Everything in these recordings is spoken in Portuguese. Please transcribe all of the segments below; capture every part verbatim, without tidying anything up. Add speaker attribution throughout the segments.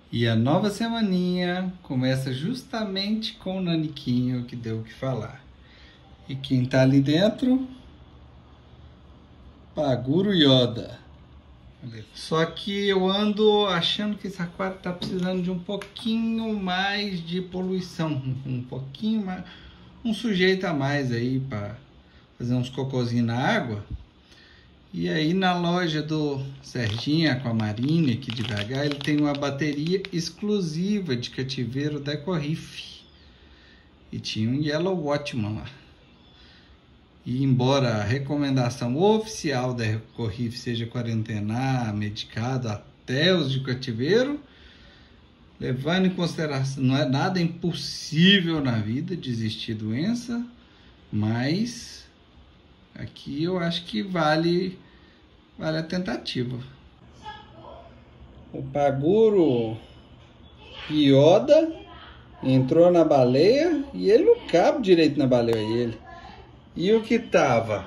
Speaker 1: E a nova semaninha começa justamente com o naniquinho que deu o que falar. E quem tá ali dentro? Paguro Yoda. Só que eu ando achando que esse aquário tá precisando de um pouquinho mais de poluição. Um pouquinho mais... Um sujeito a mais aí para fazer uns cocôzinhos na água. E aí na loja do Serginho Aquamarine, aqui de B H, ele tem uma bateria exclusiva de cativeiro da Ecorif. E tinha um Yellow Watchman lá. E embora a recomendação oficial da Ecorif seja quarentenar, medicado até os de cativeiro, levando em consideração, não é nada impossível na vida desistir de doença, mas aqui eu acho que vale, vale a tentativa. O Paguro Yoda entrou na baleia e ele não cabe direito na baleia. Ele. E o que tava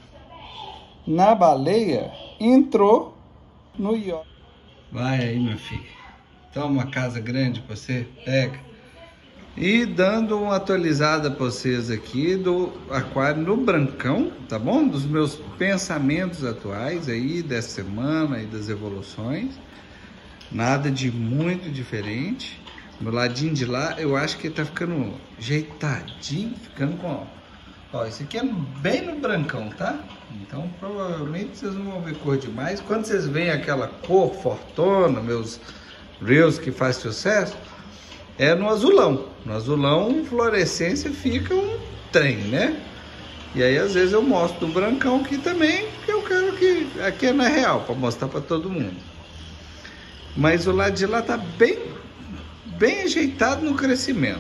Speaker 1: na baleia entrou no Yoda. Vai aí, meu filho. Toma uma casa grande pra você. Pega. E dando uma atualizada para vocês aqui do aquário no Brancão, tá bom? Dos meus pensamentos atuais aí dessa semana e das evoluções. Nada de muito diferente. Do ladinho de lá, eu acho que ele tá ficando ajeitadinho, ficando com... Ó, esse aqui é bem no brancão, tá? Então provavelmente vocês não vão ver cor demais. Quando vocês veem aquela cor fortona, meus reels que faz sucesso, é no azulão. No azulão, fluorescência fica um trem, né? E aí, às vezes, eu mostro do brancão aqui também, que eu quero que... Aqui é na real, para mostrar para todo mundo. Mas o lado de lá tá bem, bem ajeitado no crescimento.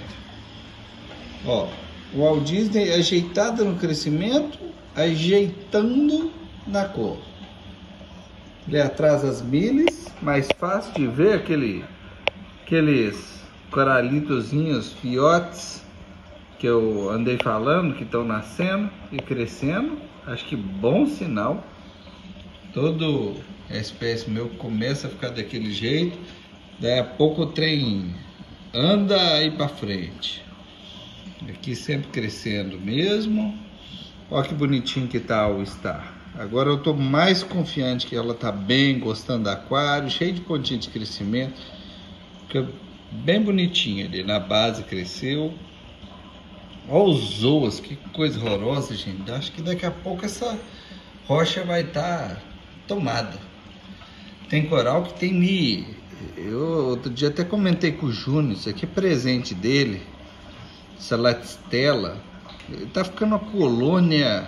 Speaker 1: Ó, o Walt Disney ajeitado no crescimento, ajeitando na cor. Ali atrás as miles, mais fácil de ver aquele, aqueles... coralitozinhos, fiotes que eu andei falando, que estão nascendo e crescendo. Acho que bom sinal. Todo a espécie meu começa a ficar daquele jeito, daí a pouco o trem anda aí para frente. Aqui sempre crescendo mesmo. Olha que bonitinho que tá o Star. Agora eu tô mais confiante que ela tá bem, gostando do aquário, cheio de pontinha de crescimento. Fica bem bonitinha ali, na base cresceu. Olha os zoas, que coisa horrorosa, gente. Acho que daqui a pouco essa rocha vai estar tá tomada. Tem coral que tem me... Eu outro dia até comentei com o Júnior, isso aqui é presente dele, essa latistela. Ele tá ficando uma colônia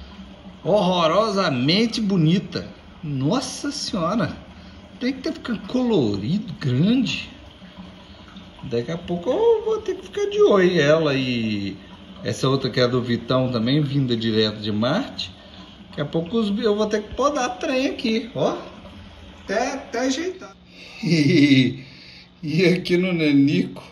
Speaker 1: horrorosamente bonita. Nossa senhora, tem que estar ficando colorido, grande. Daqui a pouco eu vou ter que ficar de olho. Ela e essa outra que é do Vitão também, vinda direto de Marte. Daqui a pouco eu vou ter que podar trem aqui, ó. Até, até ajeitar. E, e aqui no Nanico,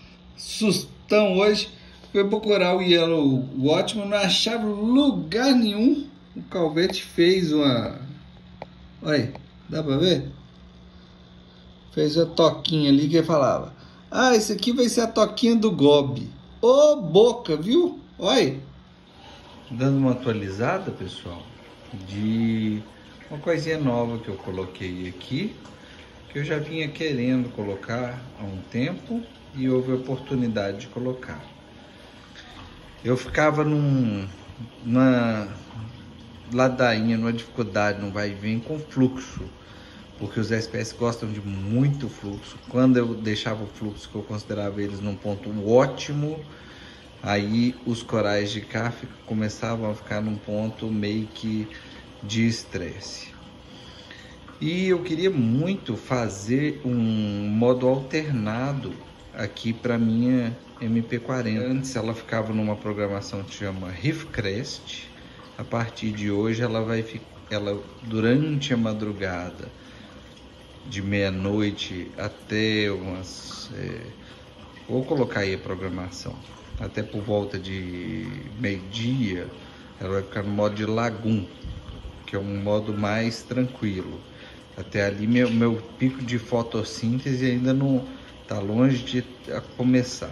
Speaker 1: sustão hoje, foi procurar o Yellow Watchman, não achava lugar nenhum. O Calvete fez uma... Olha, dá pra ver? Fez uma toquinha ali que ele falava: ah, esse aqui vai ser a toquinha do Gobi. Ô, oh, boca, viu? Olha. Dando uma atualizada, pessoal, de uma coisinha nova que eu coloquei aqui, que eu já vinha querendo colocar há um tempo e houve a oportunidade de colocar. Eu ficava num, numa ladainha, numa dificuldade, não vai e vem com fluxo. Porque os S P S gostam de muito fluxo. Quando eu deixava o fluxo, que eu considerava eles num ponto ótimo, aí os corais de cá começavam a ficar num ponto meio que de estresse. E eu queria muito fazer um modo alternado aqui para minha M P quarenta. Antes ela ficava numa programação que chama Reef Crest. A partir de hoje ela vai ficar, ela durante a madrugada, de meia-noite até umas... É, vou colocar aí a programação. Até por volta de meio-dia, ela vai ficar no modo de Lagoon, que é um modo mais tranquilo. Até ali meu, meu pico de fotossíntese ainda não está longe de começar.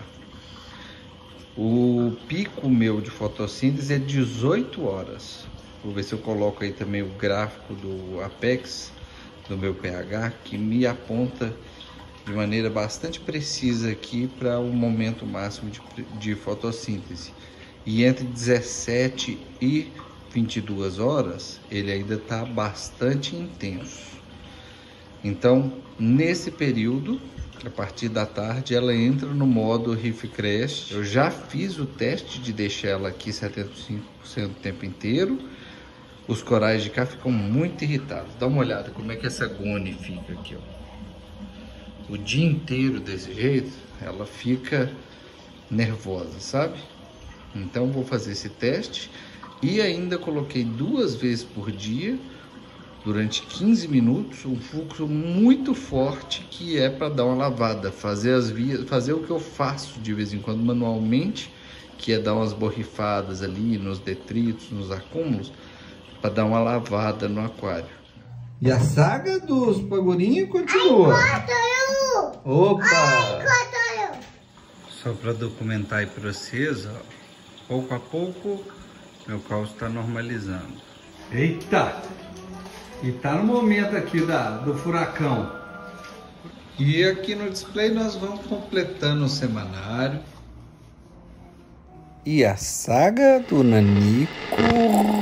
Speaker 1: O pico meu de fotossíntese é dezoito horas. Vou ver se eu coloco aí também o gráfico do Apex, do meu pH, que me aponta de maneira bastante precisa aqui para o momento máximo de, de fotossíntese. E entre dezessete e vinte e duas horas, ele ainda está bastante intenso. Então, nesse período, a partir da tarde, ela entra no modo refresh. Eu já fiz o teste de deixar ela aqui setenta e cinco por cento do tempo inteiro. Os corais de cá ficam muito irritados. Dá uma olhada como é que essa gone fica aqui, ó. O dia inteiro desse jeito, ela fica nervosa, sabe? Então vou fazer esse teste e ainda coloquei duas vezes por dia, durante quinze minutos, um fluxo muito forte que é para dar uma lavada, fazer as vias, fazer o que eu faço de vez em quando manualmente, que é dar umas borrifadas ali nos detritos, nos acúmulos, para dar uma lavada no aquário. E a saga dos pagurinhos continua. Opa! Só para documentar aí para vocês, ó, pouco a pouco meu cálcio está normalizando. Eita! E tá no momento aqui da, do furacão. E aqui no display nós vamos completando o semanário. E a saga do Nanico